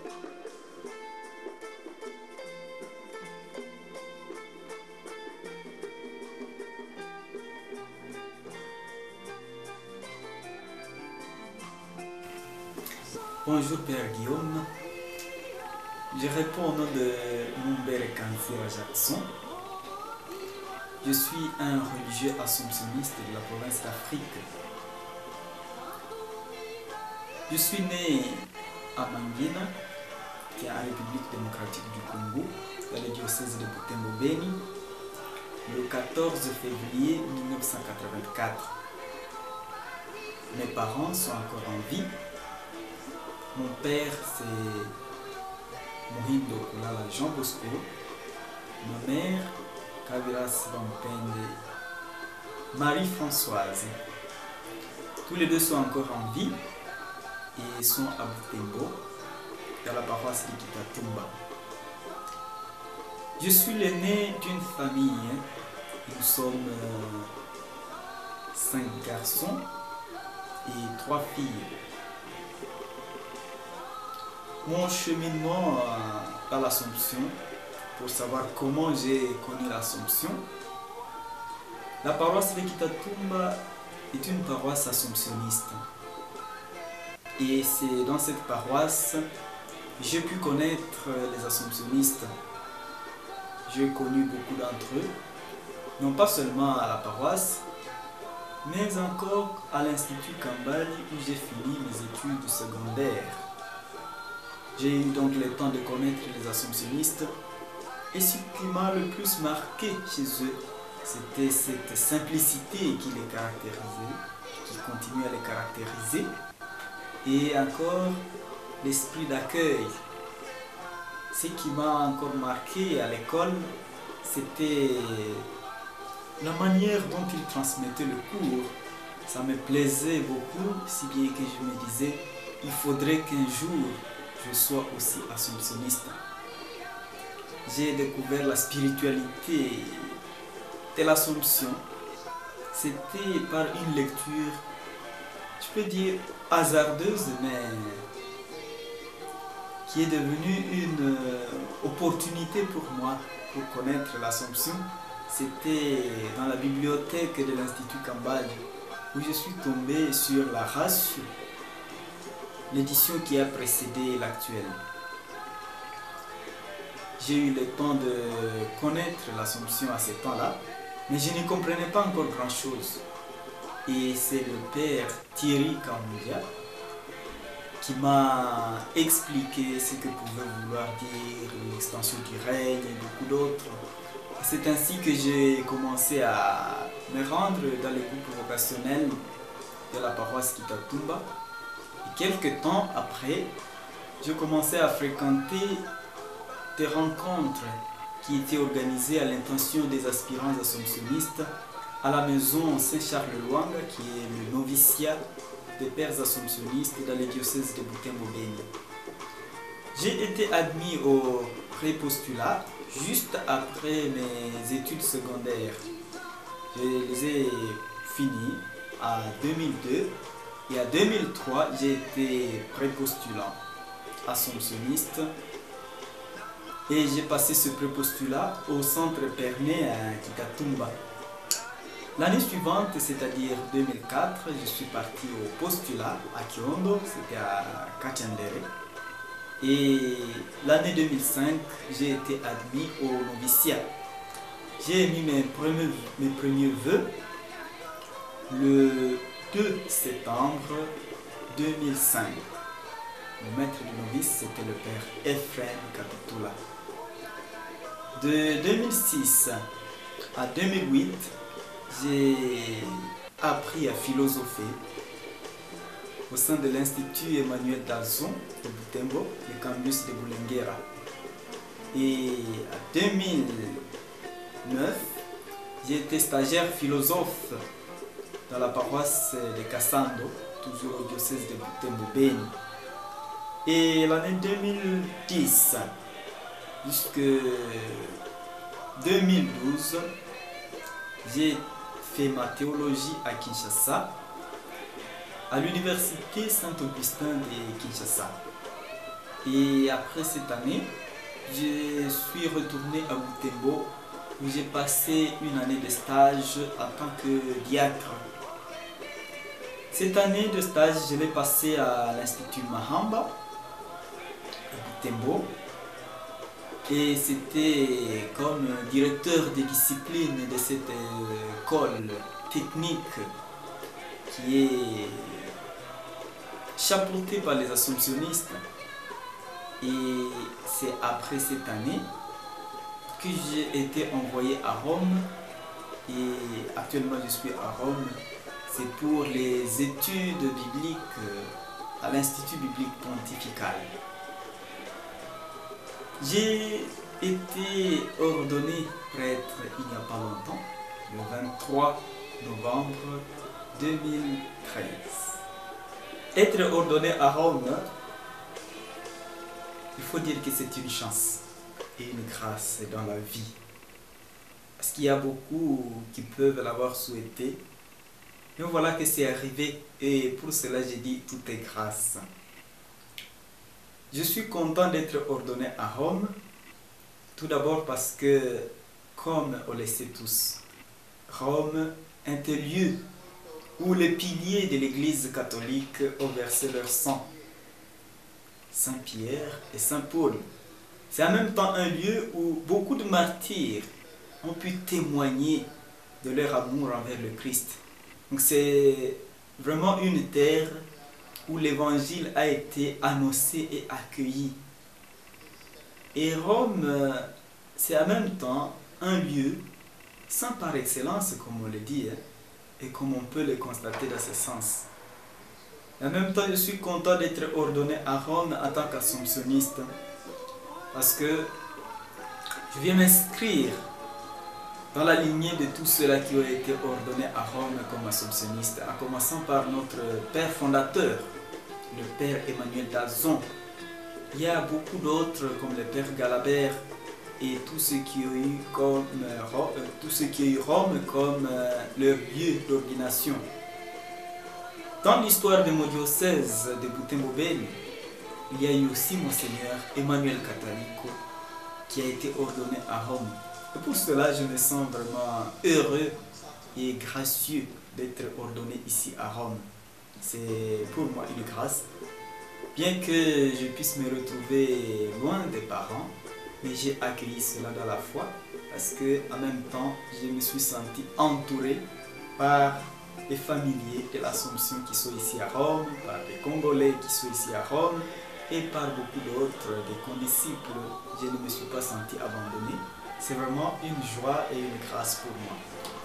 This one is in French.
Bonjour Père Guillaume, je réponds au nom de Mumbere Kanzira Jackson. Je suis un religieux assomptionniste de la province d'Afrique. Je suis né à Mangina, qui est en République démocratique du Congo, dans le diocèse de Butembo-Beni, le 14 février 1984. Mes parents sont encore en vie. Mon père, c'est Mohindo Kulala Jean Bosco. Ma mère, Kaviras Bampende Marie-Françoise. Tous les deux sont encore en vie et sont à Butembo, dans la paroisse de Kitatumba. Je suis l'aîné d'une famille. Nous sommes 5 garçons et 3 filles. Mon cheminement à l'Assomption, pour savoir comment j'ai connu l'Assomption, la paroisse de Kitatumba est une paroisse assomptionniste. Et c'est dans cette paroisse que j'ai pu connaître les assomptionnistes. J'ai connu beaucoup d'entre eux, non pas seulement à la paroisse, mais encore à l'Institut Kambali où j'ai fini mes études secondaires. J'ai eu donc le temps de connaître les assomptionnistes et ce qui m'a le plus marqué chez eux, c'était cette simplicité qui les caractérisait, qui continue à les caractériser, et encore l'esprit d'accueil. Ce qui m'a encore marqué à l'école, c'était la manière dont ils transmettaient le cours. Ça me plaisait beaucoup, si bien que je me disais, il faudrait qu'un jour je sois aussi assomptionniste. J'ai découvert la spiritualité de l'Assomption. C'était par une lecture, je peux dire hasardeuse, mais qui est devenue une opportunité pour moi pour connaître l'Assomption. C'était dans la bibliothèque de l'Institut Kambali où je suis tombé sur la Ratio, l'édition qui a précédé l'actuelle. J'ai eu le temps de connaître l'Assomption à ce temps-là, mais je ne comprenais pas encore grand-chose. Et c'est le père Thierry Kamundia qui m'a expliqué ce que pouvait vouloir dire l'extension du règne et beaucoup d'autres. C'est ainsi que j'ai commencé à me rendre dans les groupes vocationnels de la paroisse Kitatumba. Et quelques temps après, j'ai commencé à fréquenter des rencontres qui étaient organisées à l'intention des aspirants assomptionnistes à la maison Saint-Charles-Luanga, qui est le noviciat des pères assomptionnistes dans le diocèse de Butembo-Beni. J'ai été admis au pré-postulat juste après mes études secondaires. Je les ai finies en 2002 et en 2003 j'ai été pré-postulant assomptionniste et j'ai passé ce pré-postulat au centre Pernet à Kitatumba. L'année suivante, c'est-à-dire 2004, je suis parti au postulat à Kiondo, c'était à Kachandere. Et l'année 2005, j'ai été admis au noviciat. J'ai émis mes premiers vœux le 2 septembre 2005. Le maître du novice, c'était le père Ephraim Kapitula. De 2006 à 2008, j'ai appris à philosopher au sein de l'Institut Emmanuel Dalzon de Butembo, le campus de Bulengera. Et en 2009, j'ai été stagiaire philosophe dans la paroisse de Kassando, toujours au diocèse de Butembo-Beni. Et l'année 2010 jusqu'à 2012, j'ai fait ma théologie à Kinshasa, à l'université Saint-Augustin de Kinshasa. Et après cette année, je suis retourné à Butembo où j'ai passé une année de stage en tant que diacre. Cette année de stage, je l'ai passée à l'Institut Mahamba à Butembo. Et c'était comme directeur des disciplines de cette école technique qui est chapeautée par les assomptionnistes. Et c'est après cette année que j'ai été envoyé à Rome. Et actuellement je suis à Rome. C'est pour les études bibliques à l'Institut biblique pontifical. J'ai été ordonné prêtre il n'y a pas longtemps, le 23 novembre 2013. Être ordonné à Rome, il faut dire que c'est une chance et une grâce dans la vie. Parce qu'il y a beaucoup qui peuvent l'avoir souhaité. Mais voilà que c'est arrivé et pour cela j'ai dit tout est grâce. Je suis content d'être ordonné à Rome, tout d'abord parce que, comme on le sait tous, Rome est un lieu où les piliers de l'Église catholique ont versé leur sang. Saint Pierre et Saint Paul. C'est en même temps un lieu où beaucoup de martyrs ont pu témoigner de leur amour envers le Christ. Donc c'est vraiment une terre où l'évangile a été annoncé et accueilli. Et Rome, c'est en même temps un lieu saint par excellence, comme on le dit, et comme on peut le constater dans ce sens. En même temps, je suis content d'être ordonné à Rome en tant qu'assomptionniste, parce que je viens m'inscrire dans la lignée de tous ceux-là qui ont été ordonnés à Rome comme assomptionnistes, en commençant par notre père fondateur, le père Emmanuel d'Azon. Il y a beaucoup d'autres comme le père Galabert et tous ceux qui ont eu Rome comme leur lieu d'ordination. Dans l'histoire de mon diocèse de Butembo-Beni, il y a eu aussi Monseigneur Emmanuel Catalico qui a été ordonné à Rome. Et pour cela, je me sens vraiment heureux et gracieux d'être ordonné ici à Rome. C'est pour moi une grâce, bien que je puisse me retrouver loin des parents, mais j'ai accueilli cela dans la foi parce que en même temps je me suis senti entouré par les familiers de l'Assomption qui sont ici à Rome, par les Congolais qui sont ici à Rome et par beaucoup d'autres, des condisciples. Je ne me suis pas senti abandonné. C'est vraiment une joie et une grâce pour moi.